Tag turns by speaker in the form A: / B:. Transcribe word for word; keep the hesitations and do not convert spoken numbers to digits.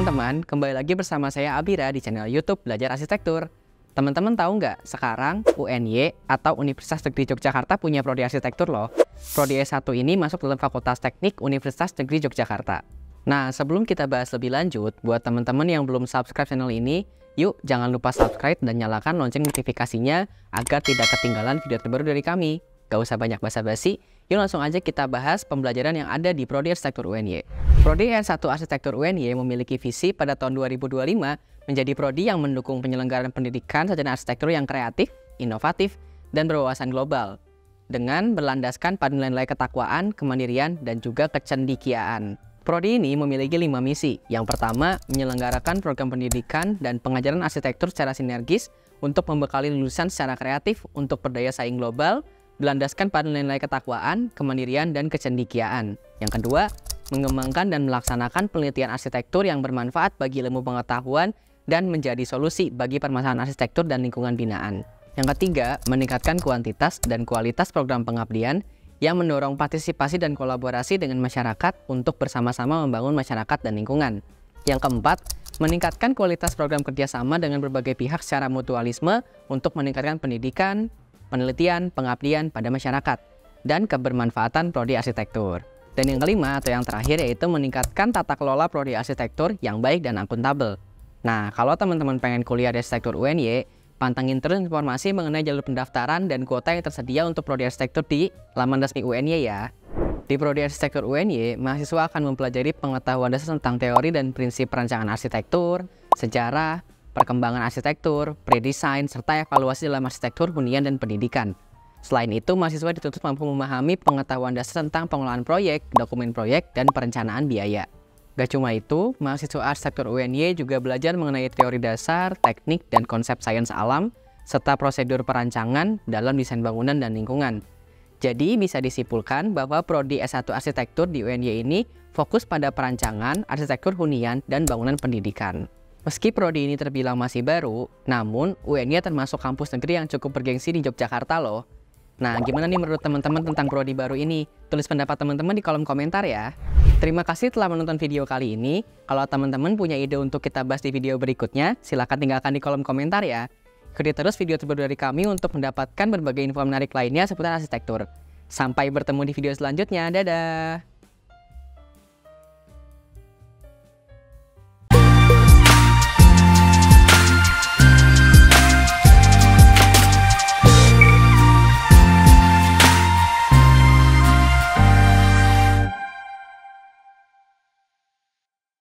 A: teman-teman, kembali lagi bersama saya Abira di channel YouTube Belajar Arsitektur. Teman-teman tahu nggak, sekarang U N Y atau Universitas Negeri Yogyakarta punya prodi arsitektur loh. Prodi S satu ini masuk dalam Fakultas Teknik Universitas Negeri Yogyakarta. Nah, sebelum kita bahas lebih lanjut, buat teman-teman yang belum subscribe channel ini, yuk jangan lupa subscribe dan nyalakan lonceng notifikasinya agar tidak ketinggalan video terbaru dari kami. Gak usah banyak basa-basi, yuk langsung aja kita bahas pembelajaran yang ada di Prodi Arsitektur U N Y. Prodi S satu Arsitektur U N Y memiliki visi pada tahun dua ribu dua puluh lima menjadi prodi yang mendukung penyelenggaraan pendidikan sarjana arsitektur yang kreatif, inovatif, dan berwawasan global dengan berlandaskan pada nilai-nilai ketakwaan, kemandirian, dan juga kecendikiaan. Prodi ini memiliki lima misi. Yang pertama, menyelenggarakan program pendidikan dan pengajaran arsitektur secara sinergis untuk membekali lulusan secara kreatif untuk berdaya saing global, berlandaskan pada nilai-nilai ketakwaan, kemandirian, dan kecendikiaan. Yang kedua, mengembangkan dan melaksanakan penelitian arsitektur yang bermanfaat bagi ilmu pengetahuan dan menjadi solusi bagi permasalahan arsitektur dan lingkungan binaan. Yang ketiga, meningkatkan kuantitas dan kualitas program pengabdian yang mendorong partisipasi dan kolaborasi dengan masyarakat untuk bersama-sama membangun masyarakat dan lingkungan. Yang keempat, meningkatkan kualitas program kerjasama dengan berbagai pihak secara mutualisme untuk meningkatkan pendidikan, penelitian, pengabdian pada masyarakat, dan kebermanfaatan prodi arsitektur. Dan yang kelima atau yang terakhir yaitu meningkatkan tata kelola prodi arsitektur yang baik dan akuntabel. Nah, kalau teman-teman pengen kuliah di arsitektur U N Y, pantengin terus informasi mengenai jalur pendaftaran dan kuota yang tersedia untuk prodi arsitektur di laman resmi U N Y ya. Di prodi arsitektur U N Y, mahasiswa akan mempelajari pengetahuan dasar tentang teori dan prinsip perancangan arsitektur, sejarah, perkembangan arsitektur, pre-design, serta evaluasi dalam arsitektur, hunian, dan pendidikan. Selain itu, mahasiswa dituntut mampu memahami pengetahuan dasar tentang pengelolaan proyek, dokumen proyek, dan perencanaan biaya. Gak cuma itu, mahasiswa arsitektur U N Y juga belajar mengenai teori dasar, teknik, dan konsep sains alam, serta prosedur perancangan dalam desain bangunan dan lingkungan. Jadi, bisa disimpulkan bahwa prodi S satu Arsitektur di U N Y ini fokus pada perancangan, arsitektur hunian, dan bangunan pendidikan. Meski prodi ini terbilang masih baru, namun U N Y termasuk kampus negeri yang cukup bergengsi di Yogyakarta loh. Nah, gimana nih menurut teman-teman tentang prodi baru ini? Tulis pendapat teman-teman di kolom komentar ya. Terima kasih telah menonton video kali ini. Kalau teman-teman punya ide untuk kita bahas di video berikutnya, silahkan tinggalkan di kolom komentar ya. Ikuti terus video terbaru dari kami untuk mendapatkan berbagai info menarik lainnya seputar arsitektur. Sampai bertemu di video selanjutnya. Dadah!